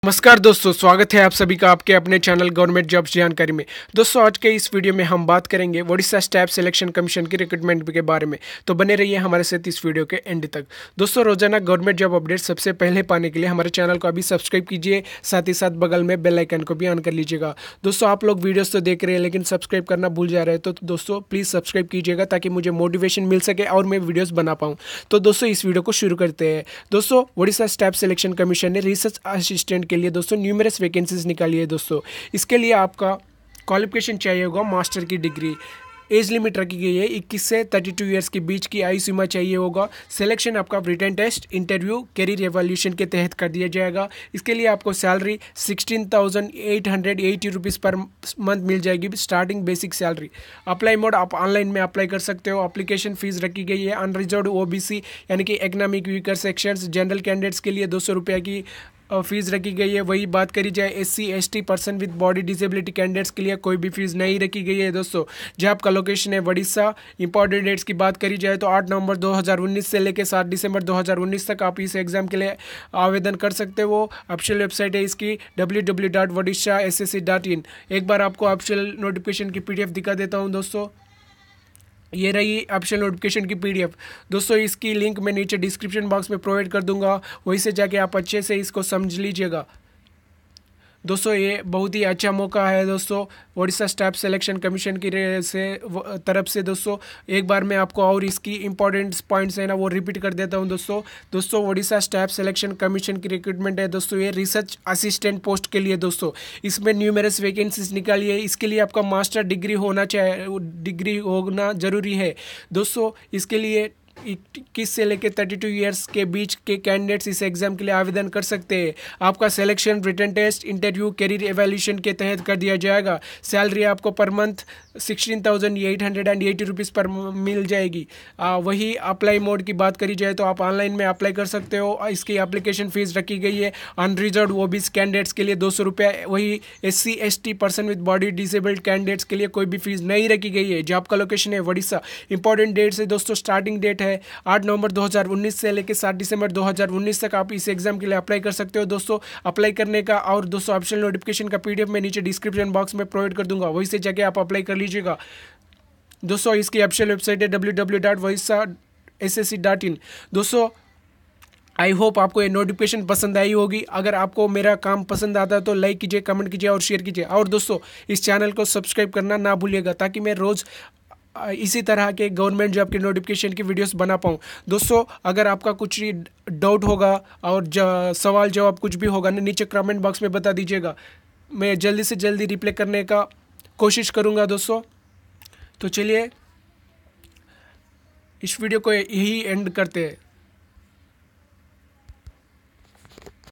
नमस्कार दोस्तों, स्वागत है आप सभी का आपके अपने चैनल गवर्नमेंट जॉब्स जानकारी में। दोस्तों आज के इस वीडियो में हम बात करेंगे ओडिशा स्टाफ सिलेक्शन कमीशन की रिक्रूटमेंट के बारे में। तो बने रहिए हमारे साथ इस वीडियो के एंड तक। दोस्तों रोजाना गवर्नमेंट जॉब अपडेट सबसे पहले पाने के लिए हमारे चैनल को अभी सब्सक्राइब कीजिए, साथ ही साथ बगल में बेल आइकन को भी ऑन कर लीजिएगा। दोस्तों आप लोग वीडियोस तो देख रहे हैं लेकिन सब्सक्राइब करना भूल जा रहे हैं, तो दोस्तों प्लीज़ सब्सक्राइब कीजिएगा ताकि मुझे मोटिवेशन मिल सके और मैं वीडियोस बना पाऊँ। तो दोस्तों इस वीडियो को शुरू करते हैं। दोस्तों ओडिशा स्टाफ सिलेक्शन कमीशन ने रिसर्च असिस्टेंट के लिए दोस्तों न्यूमरस वैकेंसीज निकाली है। दोस्तों इसके लिए आपका क्वालिफिकेशन चाहिए होगा मास्टर की डिग्री। एज लिमिट रखी गई है 21 से 32 ईयर्स के बीच की आयु सीमा चाहिए होगा। सिलेक्शन आपका written test, interview, career evolution के तहत कर दिया जाएगा। इसके लिए आपको सैलरी 16,880 रुपीज़ पर मंथ मिल जाएगी, starting basic salary. Apply mode आप ऑनलाइन में अप्लाई कर सकते हो। एप्लीकेशन फीस रखी गई है अनरिजर्व्ड ओबीसी यानी कि economic weaker sections, general candidates के लिए 200 रुपये की फीस रखी गई है। वही बात करी जाए SC ST person with body disability candidates के लिए कोई भी फीस नहीं रखी गई है। दोस्तों जॉब का लोकेशन है ओडिशा। इंपॉर्टेंट डेट्स की बात करी जाए तो 8 नवंबर 2019 से लेकर 7 दिसंबर 2019 तक आप इस एग्जाम के लिए आवेदन कर सकते हो। ऑफिशियल वेबसाइट है इसकी www.odishassc.in। एक बार आपको ऑफिशियल नोटिफिकेशन की PDF दिखा देता हूँ। दोस्तों ये रही ऑफिशियल नोटिफिकेशन की PDF। दोस्तों इसकी लिंक मैं नीचे डिस्क्रिप्शन बॉक्स में प्रोवाइड कर दूंगा, वहीं से जाके आप अच्छे से इसको समझ लीजिएगा। दोस्तों ये बहुत ही अच्छा मौका है दोस्तों ओडिशा स्टाफ सिलेक्शन कमीशन की तरफ से। दोस्तों एक बार मैं आपको और इसकी इंपॉर्टेंट पॉइंट्स है ना वो रिपीट कर देता हूं। दोस्तों ओडिशा स्टाफ सिलेक्शन कमीशन की रिक्रूटमेंट है दोस्तों, ये रिसर्च असिस्टेंट पोस्ट के लिए। दोस्तों इसमें न्यूमरस वैकेंसीज निकाली है। इसके लिए आपका मास्टर डिग्री होना जरूरी है। दोस्तों इसके लिए 21 से लेकर 32 ईयर्स के बीच के कैंडिडेट्स इस एग्जाम के लिए आवेदन कर सकते हैं। आपका selection written test, interview, career evolution के तहत कर दिया जाएगा। सैलरी आपको पर मंथ 16,880 रुपीज़ पर मिल जाएगी। वही अप्लाई मोड की बात करी जाए तो आप ऑनलाइन में अप्लाई कर सकते हो। इसकी एप्लीकेशन फीस रखी गई है अनरिजर्व्ड ओबीसी कैंडिडेट्स के लिए 200 रुपये। वही SC ST person with body disabled candidates के लिए कोई भी फीस नहीं रखी गई है। जॉब का लोकेशन है ओडिशा। इंपॉर्टेंट डेट्स है दोस्तों, स्टार्टिंग डेट है 8 नवंबर 2019 से लेकर 7 दिसंबर 2019 तक आप इस एग्जाम के लिए अप्लाई कर सकते हो। दोस्तों अप्लाई करने का और दोस्तों ऑप्शनल नोटिफिकेशन का PDF मैं नीचे डिस्क्रिप्शन बॉक्स में प्रोवाइड कर दूंगा, वहीं से जाके आप अप्लाई कर लीजिएगा। दोस्तों इसकी ऑफिशियल वेबसाइट है www.odishassc.in। दोस्तों आई होप आपको ये नोटिफिकेशन पसंद आई होगी। अगर आपको मेरा काम पसंद आता है तो लाइक कीजिए, कमेंट कीजिए और शेयर कीजिए। और दोस्तों इस चैनल को सब्सक्राइब करना ना भूलिएगा ताकि मैं रोज़ इसी तरह के गवर्नमेंट जॉब के नोटिफिकेशन की वीडियोस बना पाऊँ। दोस्तों अगर आपका कुछ डाउट होगा और सवाल जवाब कुछ भी होगा ना, नीचे कमेंट बॉक्स में बता दीजिएगा। मैं जल्दी से जल्दी रिप्लाई करने का कोशिश करूँगा। दोस्तों तो चलिए इस वीडियो को यही एंड करते हैं।